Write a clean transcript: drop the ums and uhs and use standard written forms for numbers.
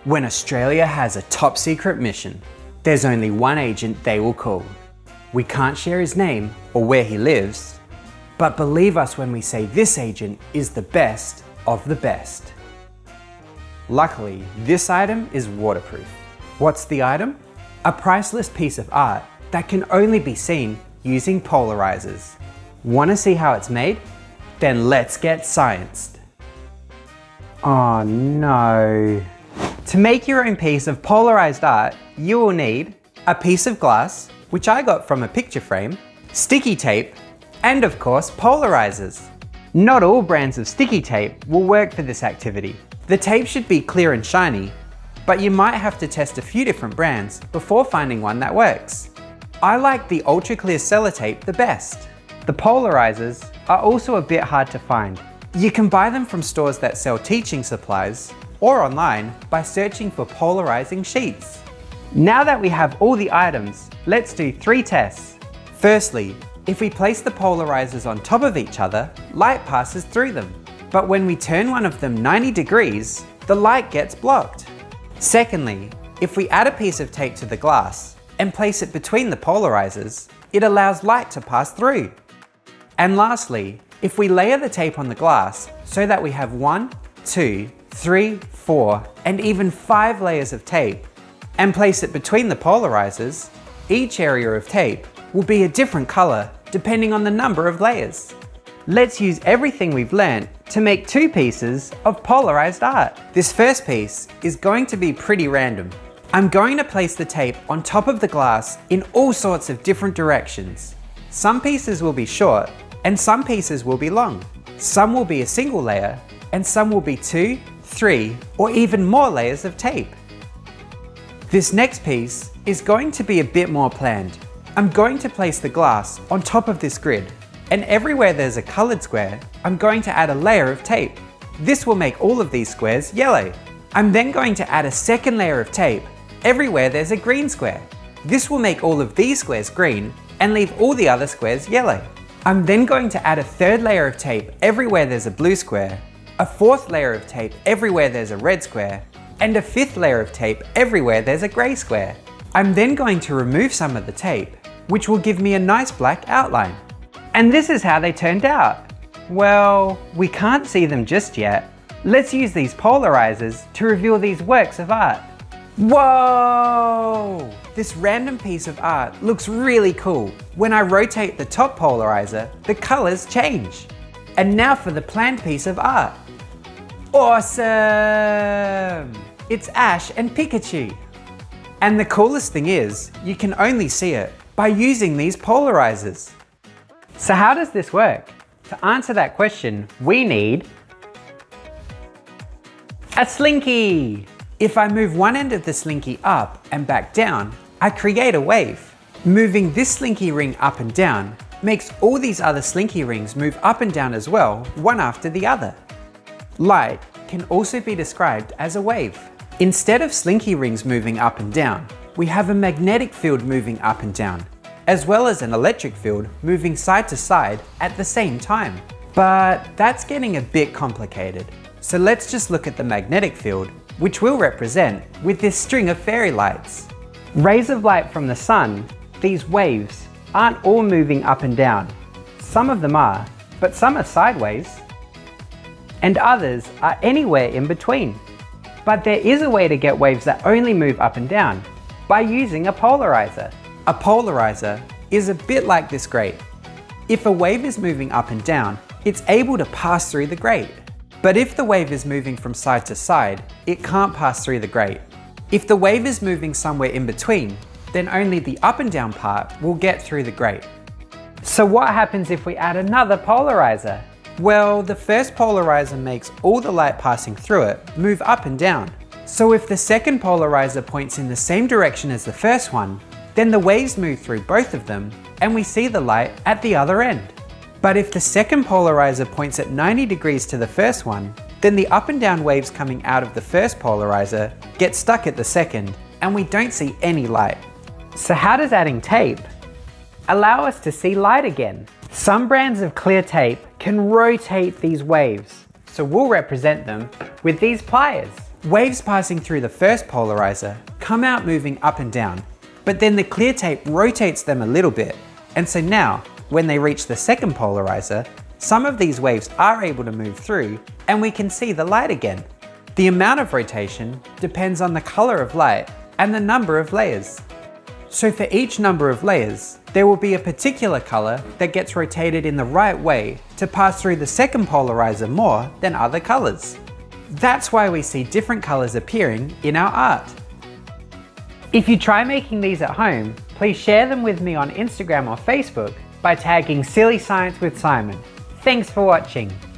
When Australia has a top secret mission, there's only one agent they will call. We can't share his name or where he lives, but believe us when we say this agent is the best of the best. Luckily, this item is waterproof. What's the item? A priceless piece of art that can only be seen using polarizers. Want to see how it's made? Then let's get scienced. Oh no. To make your own piece of polarized art, you will need a piece of glass, which I got from a picture frame, sticky tape, and of course polarizers. Not all brands of sticky tape will work for this activity. The tape should be clear and shiny, but you might have to test a few different brands before finding one that works. I like the ultra clear sellotape the best. The polarizers are also a bit hard to find. You can buy them from stores that sell teaching supplies or online by searching for polarizing sheets. Now that we have all the items, let's do 3 tests. Firstly, if we place the polarizers on top of each other, light passes through them. But when we turn one of them 90 degrees, the light gets blocked. Secondly, if we add a piece of tape to the glass and place it between the polarizers, it allows light to pass through. And lastly, if we layer the tape on the glass so that we have 1, 2, 3, 4, and even 5 layers of tape, and place it between the polarizers, each area of tape will be a different color depending on the number of layers. Let's use everything we've learned to make 2 pieces of polarized art. This first piece is going to be pretty random. I'm going to place the tape on top of the glass in all sorts of different directions. Some pieces will be short and some pieces will be long. Some will be a single layer and some will be 2, 3, or even more layers of tape. This next piece is going to be a bit more planned. I'm going to place the glass on top of this grid, and everywhere there's a colored square, I'm going to add a layer of tape. This will make all of these squares yellow. I'm then going to add a second layer of tape everywhere there's a green square. This will make all of these squares green and leave all the other squares yellow. I'm then going to add a third layer of tape everywhere there's a blue square, a fourth layer of tape everywhere there's a red square, and a fifth layer of tape everywhere there's a grey square. I'm then going to remove some of the tape, which will give me a nice black outline. And this is how they turned out. Well, we can't see them just yet. Let's use these polarizers to reveal these works of art. Whoa! This random piece of art looks really cool. When I rotate the top polarizer, the colors change. And now for the planned piece of art. Awesome! It's Ash and Pikachu. And the coolest thing is, you can only see it by using these polarizers. So how does this work? To answer that question, we need a slinky. If I move one end of the slinky up and back down, I create a wave. Moving this slinky ring up and down makes all these other slinky rings move up and down as well, one after the other. Light can also be described as a wave. Instead of slinky rings moving up and down, we have a magnetic field moving up and down, as well as an electric field moving side to side at the same time. But that's getting a bit complicated. So let's just look at the magnetic field, which we'll represent with this string of fairy lights. Rays of light from the sun, these waves, aren't all moving up and down. Some of them are, but some are sideways, and others are anywhere in between. But there is a way to get waves that only move up and down, by using a polarizer. A polarizer is a bit like this grate. If a wave is moving up and down, it's able to pass through the grate. But if the wave is moving from side to side, it can't pass through the grate. If the wave is moving somewhere in between, then only the up and down part will get through the grate. So what happens if we add another polarizer? Well, the first polarizer makes all the light passing through it move up and down. So if the second polarizer points in the same direction as the first one, then the waves move through both of them and we see the light at the other end. But if the second polarizer points at 90 degrees to the first one, then the up and down waves coming out of the first polarizer get stuck at the second and we don't see any light. So how does adding tape allow us to see light again? Some brands of clear tape can rotate these waves, so we'll represent them with these pliers. Waves passing through the first polarizer come out moving up and down, but then the clear tape rotates them a little bit, and so now, when they reach the second polarizer, some of these waves are able to move through, and we can see the light again. The amount of rotation depends on the color of light and the number of layers. So for each number of layers, there will be a particular color that gets rotated in the right way to pass through the second polarizer more than other colors. That's why we see different colors appearing in our art. If you try making these at home, please share them with me on Instagram or Facebook by tagging Silly Science with Simon. Thanks for watching.